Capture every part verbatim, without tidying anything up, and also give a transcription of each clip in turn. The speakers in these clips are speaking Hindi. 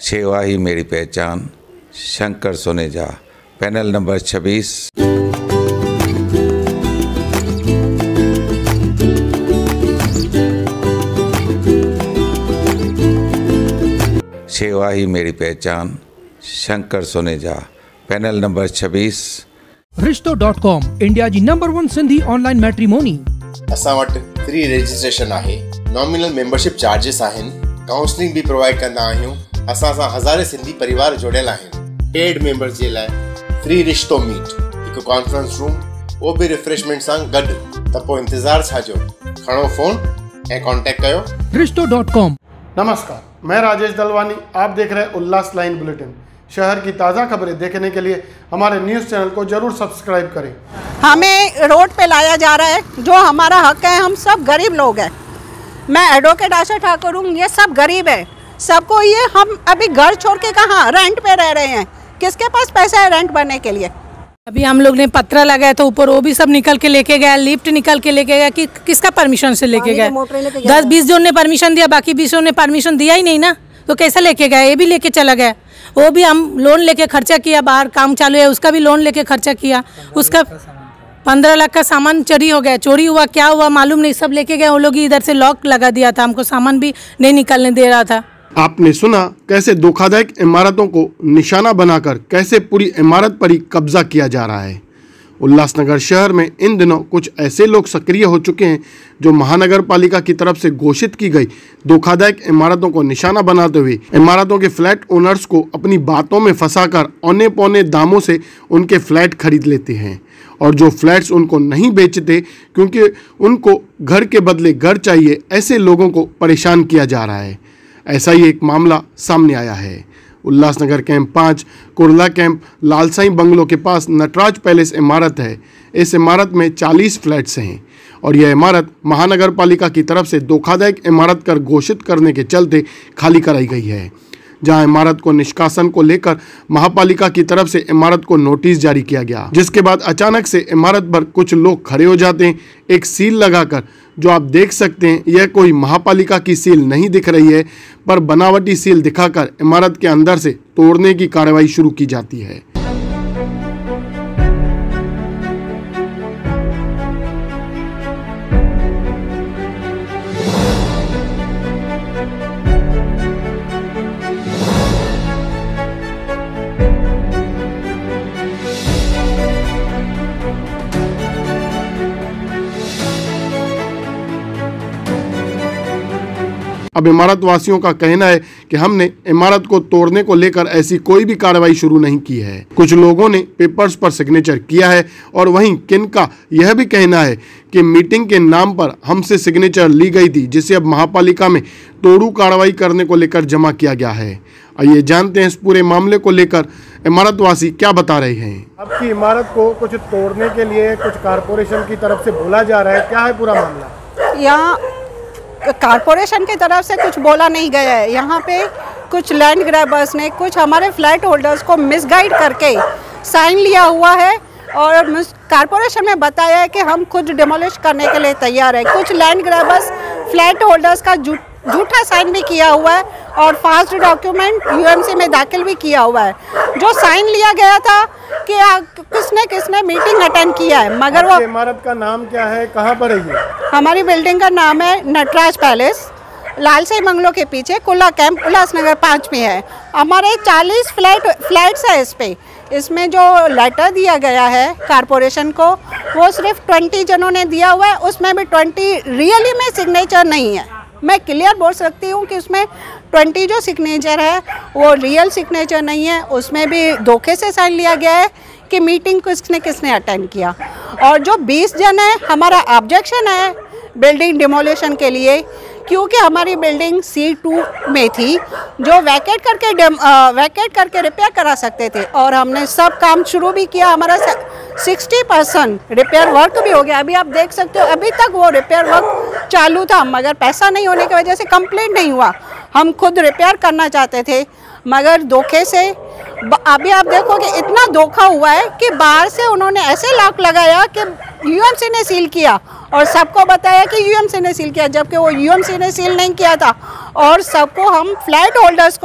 सेवा ही मेरी पहचान, शंकर सोनेजा, पैनल नंबर छब्बीस। सेवा ही मेरी पहचान, शंकर सोनेजा, पैनल नंबर छब्बीस। रिश्तो डॉट कॉम, इंडिया जी number one Sindhi online matrimony. असां वटि फ्री रजिस्ट्रेशन आहे, नॉमिनल मेंबरशिप चार्जेस आहिनि, काउंसलिंग भी प्रोवाइड कंदा आहियूं। असां सां हज़ारे सिंधी परिवार जुड़ियल आहिनि। पेड मेंबर्स जे लाइ फ्री रिश्तो मीट, हिकु कॉन्फ्रेंस रूम, वो भी रिफ्रेशमेंट सां गॾु। त पोइ इंतज़ार छा जो, खणो फोन ऐं कॉन्टेक्ट कयो। रिश्तो डॉट कॉम। नमस्कार, मैं राजेश दलवानी, आप देख रहे हैं उल्लास लाइन बुलेटिन। शहर की ताज़ा खबरें देखने के लिए हमारे न्यूज़ चैनल को जरूर सब्सक्राइब करें। हमें रोड पे लाया जा रहा है, जो हमारा हक है। हम सब गरीब लोग हैं। मैं एडवोकेट आशा ठाकुर हूँ, ये सब गरीब है। सबको ये, हम अभी घर छोड़ के कहाँ रेंट पे रह रहे हैं, किसके पास पैसा है रेंट भरने के लिए? अभी हम लोग ने पत्रा लगाया तो ऊपर वो भी सब निकल के लेके गया, लिफ्ट निकल के लेके गया। कि किसका परमिशन से लेके गया? दस बीस जोन ने परमिशन दिया, बाकी बीसों ने परमिशन दिया ही नहीं ना, तो कैसे लेके गया? ये भी लेके चला गया। वो भी हम लोन लेके खर्चा किया, बाहर काम चालू है उसका भी लोन लेके खर्चा किया। उसका पंद्रह लाख का सामान चोरी हो गया, चोरी हुआ क्या हुआ मालूम नहीं, सब लेके गए। वो लोग इधर से लॉक लगा दिया था, हमको सामान भी नहीं निकलने दे रहा था। आपने सुना कैसे धोखादायक इमारतों को निशाना बनाकर कैसे पूरी इमारत पर ही कब्जा किया जा रहा है। उल्लासनगर शहर में इन दिनों कुछ ऐसे लोग सक्रिय हो चुके हैं जो महानगर पालिका की तरफ से घोषित की गई धोखादायक इमारतों को निशाना बनाते हुए इमारतों के फ्लैट ओनर्स को अपनी बातों में फंसाकर औने पौने दामों से उनके फ्लैट खरीद लेते हैं, और जो फ्लैट्स उनको नहीं बेचते क्योंकि उनको घर के बदले घर चाहिए, ऐसे लोगों को परेशान किया जा रहा है। ऐसा ही एक मामला सामने आया है। उल्लासनगर कैंप पाँच कुर्ला कैंप लालसाई बंगलों के पास नटराज पैलेस इमारत है। इस इमारत में चालीस फ्लैट्स हैं और यह इमारत महानगर पालिका की तरफ से धोखादायक इमारत कर घोषित करने के चलते खाली कराई गई है, जहां इमारत को निष्कासन को लेकर महापालिका की तरफ से इमारत को नोटिस जारी किया गया, जिसके बाद अचानक से इमारत पर कुछ लोग खड़े हो जाते हैं एक सील लगाकर। जो आप देख सकते हैं यह कोई महापालिका की सील नहीं दिख रही है, पर बनावटी सील दिखाकर इमारत के अंदर से तोड़ने की कार्रवाई शुरू की जाती है। अब इमारत वासियों का कहना है कि हमने इमारत को तोड़ने को लेकर ऐसी कोई भी कार्रवाई शुरू नहीं की है। कुछ लोगों ने पेपर्स पर सिग्नेचर किया है और वहीं किन का यह भी कहना है कि मीटिंग के नाम पर हमसे सिग्नेचर ली गई थी, जिसे अब महापालिका में तोड़ू कार्रवाई करने को लेकर जमा किया गया है। आइए जानते हैं इस पूरे मामले को लेकर इमारत वासी क्या बता रहे हैं। आपकी इमारत को कुछ तोड़ने के लिए कुछ कारपोरेशन की तरफ से बोला जा रहा है, क्या है पूरा मामला? यहाँ कारपोरेशन की तरफ से कुछ बोला नहीं गया है। यहाँ पे कुछ लैंड ग्रैबर्स ने कुछ हमारे फ्लैट होल्डर्स को मिसगाइड करके साइन लिया हुआ है और कारपोरेशन में बताया है कि हम खुद डिमोलिश करने के लिए तैयार है। कुछ लैंड ग्रैबर्स फ्लैट होल्डर्स का झूठा साइन भी किया हुआ है और फास्ट डॉक्यूमेंट यूएमसी में दाखिल भी किया हुआ है। जो साइन लिया गया था कि किसने किसने मीटिंग अटेंड किया है, मगर वो इमारत का नाम क्या है, कहाँ पर है ये? हमारी बिल्डिंग का नाम है नटराज पैलेस, लालसाई बंगलों के पीछे कुल्ला कैंप उल्लासनगर पाँच में है। हमारे चालीस फ्लैट फ्लैट्स है इस पे। इसमें जो लेटर दिया गया है कारपोरेशन को वो सिर्फ ट्वेंटी जनों ने दिया हुआ है, उसमें भी ट्वेंटी रियली में सिग्नेचर नहीं है। मैं क्लियर बोल सकती हूँ कि उसमें ट्वेंटी जो सिग्नेचर है वो रियल सिग्नेचर नहीं है, उसमें भी धोखे से साइन लिया गया है कि मीटिंग किसने किसने अटेंड किया। और जो बीस जन है, हमारा ऑब्जेक्शन है बिल्डिंग डिमोलिशन के लिए, क्योंकि हमारी बिल्डिंग सी टू में थी जो वैकेट करके वैकेट करके रिपेयर करा सकते थे और हमने सब काम शुरू भी किया। हमारा सिक्सटी परसेंट रिपेयर वर्क भी हो गया। अभी आप देख सकते हो अभी तक वो रिपेयर वर्क चालू था, मगर पैसा नहीं होने की वजह से कंप्लीट नहीं हुआ। हम खुद रिपेयर करना चाहते थे मगर धोखे से अभी आप देखोगे इतना धोखा हुआ है कि बाहर से उन्होंने ऐसे लॉक लगाया कि यूएमसी ने सील किया और सबको बताया कि यूएमसी ने सील किया, जबकि वो यूएमसी ने सील नहीं किया था। और सबको हम फ्लैट होल्डर्स को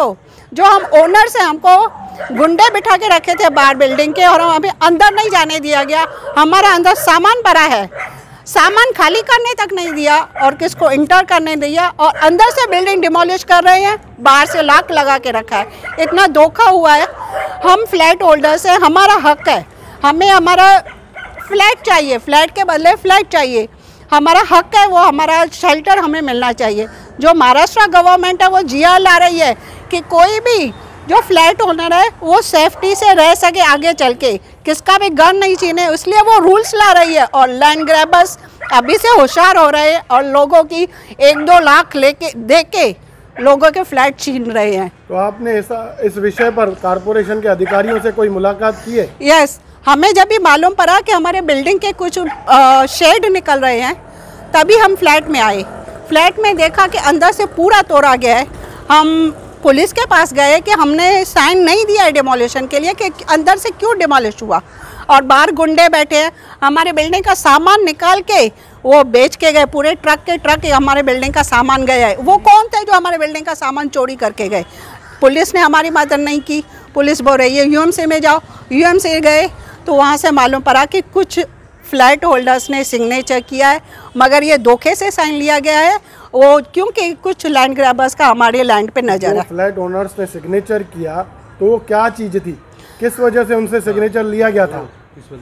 जो हम ओनर्स हैं, हमको गुंडे बिठा के रखे थे बाहर बिल्डिंग के, और हम अभी अंदर नहीं जाने दिया गया। हमारा अंदर सामान पड़ा है, सामान खाली करने तक नहीं दिया और किसको इंटर करने दिया, और अंदर से बिल्डिंग डिमोलिश कर रहे हैं, बाहर से लॉक लगा के रखा है। इतना धोखा हुआ है। हम फ्लैट होल्डर्स हैं, हमारा हक है, हमें हमारा फ्लैट चाहिए, फ्लैट के बदले फ्लैट चाहिए, हमारा हक है, वो हमारा शेल्टर हमें मिलना चाहिए। जो महाराष्ट्र गवर्नमेंट है वो जिया ला रही है कि कोई भी जो फ्लैट ओनर है वो सेफ्टी से रह सके आगे चल के, किसका भी घर नहीं छीने, इसलिए वो रूल्स ला रही है। और लैंड ग्रैबर्स अभी से होशियार हो रहे हैं और लोगों की एक दो लाख लेके दे के लोगों के फ्लैट छीन रहे हैं। तो आपने ऐसा इस विषय पर कारपोरेशन के अधिकारियों से कोई मुलाकात की है? यस, हमें जब भी मालूम पड़ा कि हमारे बिल्डिंग के कुछ शेड निकल रहे हैं, तभी हम फ्लैट में आए। फ्लैट में देखा कि अंदर से पूरा तोड़ा गया है। हम पुलिस के पास गए कि हमने साइन नहीं दिया है डिमोलिशन के लिए, कि अंदर से क्यों डिमोलिश हुआ, और बाहर गुंडे बैठे हैं। हमारे बिल्डिंग का सामान निकाल के वो बेच के गए, पूरे ट्रक के ट्रक हमारे बिल्डिंग का सामान गया है। वो कौन थे जो हमारे बिल्डिंग का सामान चोरी करके गए? पुलिस ने हमारी मदद नहीं की। पुलिस बोल रही है यूएमसी में जाओ, यूएमसी गए तो वहाँ से मालूम पड़ा कि कुछ फ्लैट होल्डर्स ने सिग्नेचर किया है, मगर ये धोखे से साइन लिया गया है, वो क्योंकि कुछ लैंड ग्रैबर्स का हमारे लैंड पे नजर है। फ्लैट ओनर्स ने सिग्नेचर किया तो वो क्या चीज़ थी, किस वजह से उनसे सिग्नेचर लिया गया था?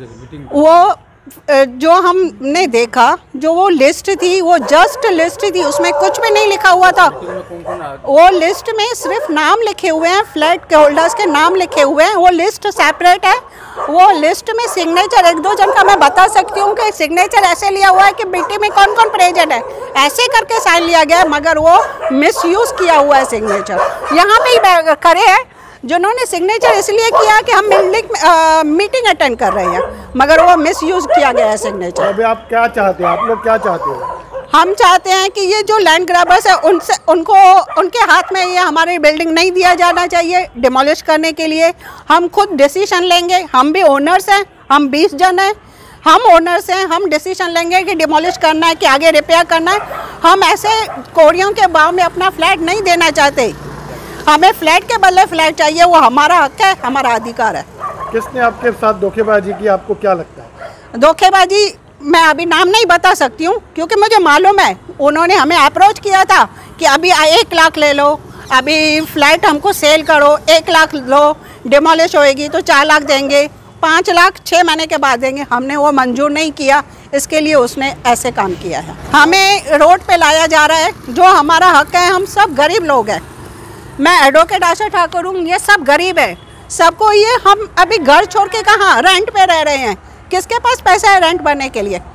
वो जो हमने देखा, जो वो लिस्ट थी वो जस्ट लिस्ट थी, उसमें कुछ भी नहीं लिखा हुआ था। वो लिस्ट में सिर्फ नाम लिखे हुए हैं, फ्लैट के होल्डर्स के नाम लिखे हुए हैं, वो लिस्ट सेपरेट है। वो लिस्ट में सिग्नेचर एक दो जन का मैं बता सकती हूँ कि सिग्नेचर ऐसे लिया हुआ है कि बिल्डिंग में कौन कौन प्रेजेंट है, ऐसे करके साइन लिया गया है, मगर वो मिसयूज किया हुआ है सिग्नेचर। यहाँ पे ही खड़े हैं जिन्होंने सिग्नेचर इसलिए किया कि हम बिल्डिंग मीटिंग अटेंड कर रहे हैं, मगर वो मिसयूज किया गया है सिग्नेचर। अभी आप क्या चाहते हो, आप लोग क्या चाहते हो? हम चाहते हैं कि ये जो लैंड ग्रैबर्स है उनसे उनको उनके हाथ में ये हमारी बिल्डिंग नहीं दिया जाना चाहिए डिमोलिश करने के लिए। हम खुद डिसीजन लेंगे, हम भी ओनर्स हैं, हम बीस जन हैं, हम ओनर्स हैं, हम डिसीजन लेंगे कि डिमोलिश करना है कि आगे रिपेयर करना है। हम ऐसे कोड़ियों के भाव में अपना फ्लैट नहीं देना चाहते, हमें फ्लैट के बदले फ्लैट चाहिए, वो हमारा हक है, हमारा अधिकार है। किसने आपके साथ धोखेबाजी की, आपको क्या लगता है? धोखेबाजी मैं अभी नाम नहीं बता सकती हूँ, क्योंकि मुझे मालूम है उन्होंने हमें अप्रोच किया था कि अभी एक लाख ले लो, अभी फ्लैट हमको सेल करो, एक लाख लो, डिमोलिश होएगी तो चार लाख देंगे, पाँच लाख छः महीने के बाद देंगे। हमने वो मंजूर नहीं किया, इसके लिए उसने ऐसे काम किया है। हमें रोड पे लाया जा रहा है, जो हमारा हक है। हम सब गरीब लोग हैं, मैं एडवोकेट आशा ठाकुर हूँ, ये सब गरीब है, सबको ये हम अभी घर छोड़ के कहाँ रेंट पे रह रहे हैं, किसके पास पैसा है रेंट भरने के लिए?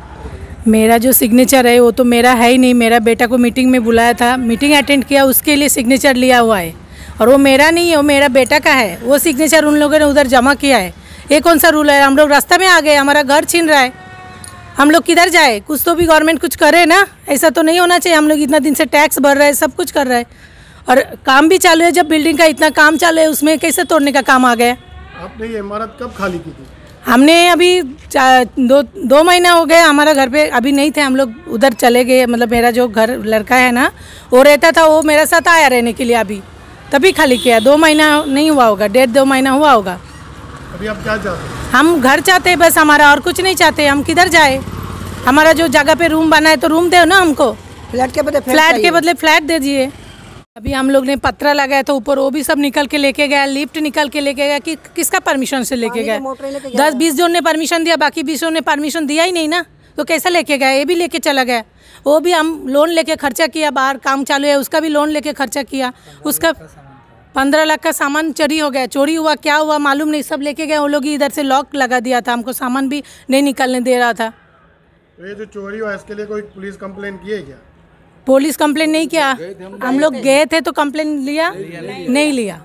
मेरा जो सिग्नेचर है वो तो मेरा है ही नहीं, मेरा बेटा को मीटिंग में बुलाया था, मीटिंग अटेंड किया, उसके लिए सिग्नेचर लिया हुआ है, और वो मेरा नहीं है, वो मेरा बेटा का है। वो सिग्नेचर उन लोगों ने उधर जमा किया है। ये कौन सा रूल है? हम लोग रास्ते में आ गए, हमारा घर छीन रहा है, हम लोग किधर जाए? कुछ तो भी गवर्नमेंट कुछ करे ना, ऐसा तो नहीं होना चाहिए। हम लोग इतना दिन से टैक्स भर रहे हैं, सब कुछ कर रहे हैं, और काम भी चालू है। जब बिल्डिंग का इतना काम चालू है, उसमें कैसे तोड़ने का काम आ गया? आपने ये इमारत कब खाली की थी? हमने अभी दो दो महीना हो गया, हमारा घर पे अभी नहीं थे, हम लोग उधर चले गए। मतलब मेरा जो घर लड़का है ना, वो रहता था, वो मेरे साथ आया रहने के लिए, अभी तभी खाली किया। दो महीना नहीं हुआ होगा, डेढ़ दो महीना हुआ होगा। अभी आप क्या चाहते हैं? हम घर चाहते हैं बस, हमारा और कुछ नहीं चाहते। हम किधर जाए? हमारा जो जगह पे रूम बना है तो रूम दो ना हमको, फ्लैट के बदले फ्लैट के बदले फ्लैट दे दीजिए। अभी हम लोग ने पत्रा लगाया था ऊपर, वो भी सब निकल के लेके गया, लिफ्ट निकल के लेके गया। कि किसका परमिशन से लेके गया? दस बीस जोन ने परमिशन दिया, बाकी बीसों ने परमिशन दिया ही नहीं ना, तो कैसे लेके गया? ये भी लेके चला गया। वो भी हम लोन लेके खर्चा किया, बाहर काम चालू है उसका भी लोन लेके खर्चा किया। उसका पंद्रह लाख का सामान चोरी हो गया, चोरी हुआ क्या हुआ मालूम नहीं, सब लेके गए वो लोग। इधर से लॉक लगा दिया था, हमको सामान भी नहीं निकलने दे रहा था। तो ये जो चोरी हुआ इसके लिए कोई पुलिस कंप्लेन की है क्या? पुलिस कंप्लेन नहीं किया, हम लोग गए थे तो कंप्लेन लिया नहीं लिया।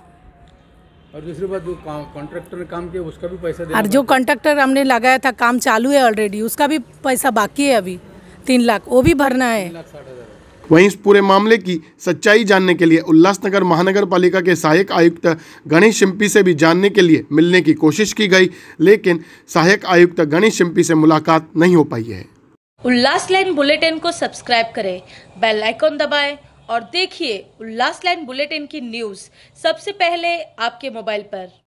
और दूसरी बात, जो कॉन्ट्रैक्टर ने काम किया उसका भी पैसा देना, और जो कॉन्ट्रैक्टर हमने लगाया था, काम चालू है ऑलरेडी, उसका भी पैसा बाकी है अभी तीन लाख, वो भी भरना है। वहीं इस पूरे मामले की सच्चाई जानने के लिए उल्लासनगर महानगर पालिका के सहायक आयुक्त गणेश शिंपी से भी जानने के लिए मिलने की कोशिश की गई, लेकिन सहायक आयुक्त गणेश शिंपी से मुलाकात नहीं हो पाई है। उल्लास लाइन बुलेटिन को सब्सक्राइब करें, बेल आइकॉन दबाएं और देखिए उल्लास लाइन बुलेटिन की न्यूज़ सबसे पहले आपके मोबाइल पर।